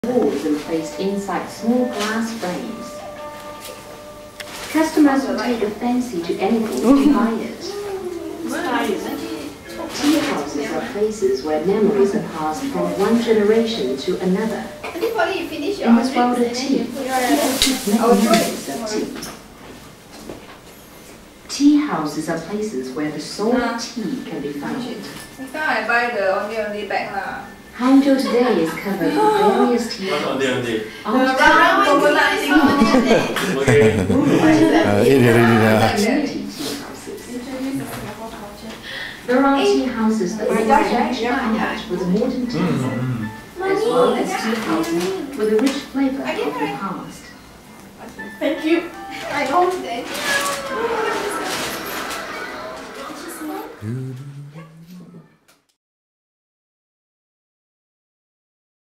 walls and placed inside small glass frames. Customers will take a fancy to anything to buy it. Tea houses are places where memories are passed from one generation to another. In this world of tea, people keep memories of tea. Tea houses are places where the soul of tea can be found. Next time I buy the only bag lah. Hangzhou today is covered with various tea houses. There are tea houses that exchange climate with a modern taste, as well as tea houses with a rich flavor of the past. Thank you. I know. Thank you.